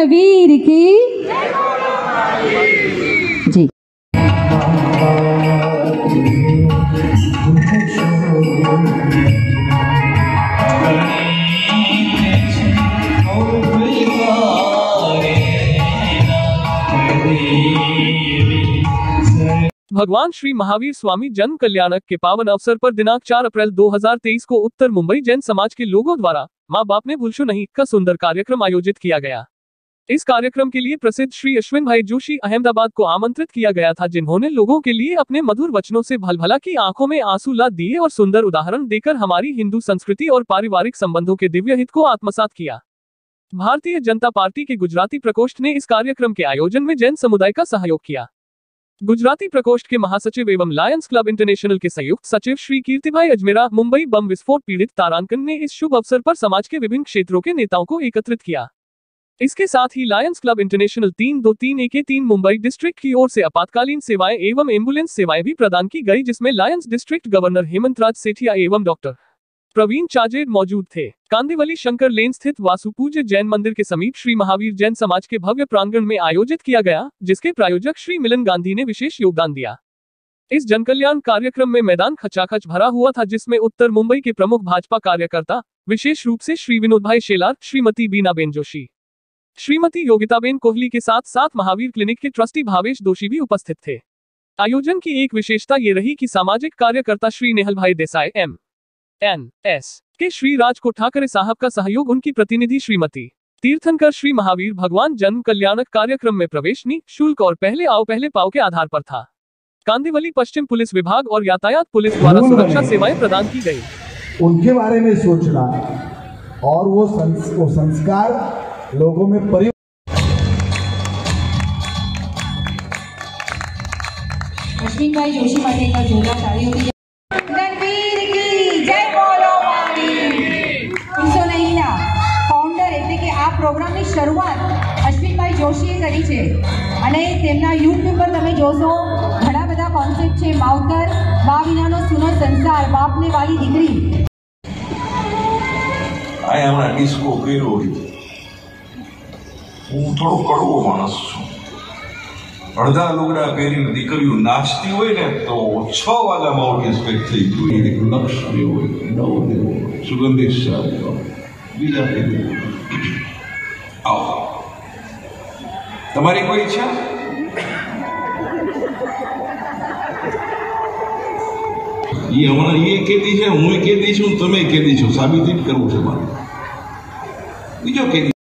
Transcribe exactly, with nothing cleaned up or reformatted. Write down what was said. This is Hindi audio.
रणवीर की जी। भगवान श्री महावीर स्वामी जन्म कल्याणक के पावन अवसर पर दिनांक चार अप्रैल दो हज़ार तेईस को उत्तर मुंबई जैन समाज के लोगों द्वारा माँ बाप ने भूलशो नहीं का सुंदर कार्यक्रम आयोजित किया गया। इस कार्यक्रम के लिए प्रसिद्ध श्री अश्विन भाई जोशी अहमदाबाद को आमंत्रित किया गया था, जिन्होंने लोगों के लिए अपने मधुर वचनों से भलभला की आंखों में आंसू ला दिए और सुंदर उदाहरण देकर हमारी हिंदू संस्कृति और पारिवारिक संबंधों के दिव्य हित को आत्मसात किया। भारतीय जनता पार्टी के गुजराती प्रकोष्ठ ने इस कार्यक्रम के आयोजन में जैन समुदाय का सहयोग किया। गुजराती प्रकोष्ठ के महासचिव एवं लायंस क्लब इंटरनेशनल के संयुक्त सचिव श्री कीर्तिभाई अजमेरा मुंबई बम विस्फोट पीड़ित तारांकन ने इस शुभ अवसर पर समाज के विभिन्न क्षेत्रों के नेताओं को एकत्रित किया। इसके साथ ही लायंस क्लब इंटरनेशनल तीन दो तीन एक तीन मुंबई डिस्ट्रिक्ट की ओर से आपातकालीन सेवाएं एवं एम्बुलेंस सेवाएं भी प्रदान की गई, जिसमें lions district governor Hemant Raj Sethia एवं डॉक्टर प्रवीण चाजेर मौजूद थे। कांदिवली शंकर लेन स्थित वासुपूज्य जैन मंदिर के समीप श्री महावीर जैन समाज के भव्य प्रांगण में आयोजित किया गया, जिसके प्रायोजक श्री मिलन गांधी ने विशेष योगदान दिया। इस जनकल्याण कार्यक्रम में मैदान खचाखच भरा हुआ था, जिसमें उत्तर मुंबई के प्रमुख भाजपा कार्यकर्ता, विशेष रूप से श्री विनोद भाई शेलार, श्रीमती बीनाबेन जोशी, श्रीमती योगिताबेन कोहली के साथ साथ महावीर क्लिनिक के ट्रस्टी भावेश दोषी भी उपस्थित थे। आयोजन की एक विशेषता ये रही कि सामाजिक कार्यकर्ता श्री नेहल भाई देसाई एम एन एस के श्री राज को ठाकरे साहब का सहयोग, उनकी प्रतिनिधि श्रीमती तीर्थंकर श्री महावीर भगवान जन्म कल्याणक कार्यक्रम में प्रवेश निःशुल्क और पहले आओ पहले पाओ के आधार पर था। कांदिवली पश्चिम पुलिस विभाग और यातायात पुलिस द्वारा सुरक्षा सेवाएं प्रदान की गई। उनके बारे में सोचना और वो, संस, वो संस्कार लोगों में परि अश्विन भाई जोशी माटे का जोरदार ताली होती है। रणवीर की जय बोलो महावीर। पूछो नहीं ना फाउंडर એટલે કે આ પ્રોગ્રામની શરૂઆત અશ્વિનભાઈ જોશીએ કરી છે અને તેમના યુટ્યુબ પર તમે જોશો ઘણા બધા કોન્સેપ્ટ છે, માવતર, બા વિનાનો સુનો સંસાર, બાપને વાલી દીકરી। આ હમણાં ડિસ્કો કર્યો હોય, હું થોડો કડવો માણસ છું। અડધા લુગડા પહેરીને દીકરીઓ નાચતી હોય ને તો છ વાગ્યામાં ઓડિયન્સ પેક થઈ ગયું। એક લક્ષ્મી હોય, નવદેવ હોય, સુગંધિત સારી હોય, બીજા કઈ આવો તમારી કોઈ ઈચ્છા? એ હમણાં એ કહેતી છે, હું કહેતી છું, તમે કહેતી છો, સાબિતી જ કરવું છે મારે, બીજો કહેતી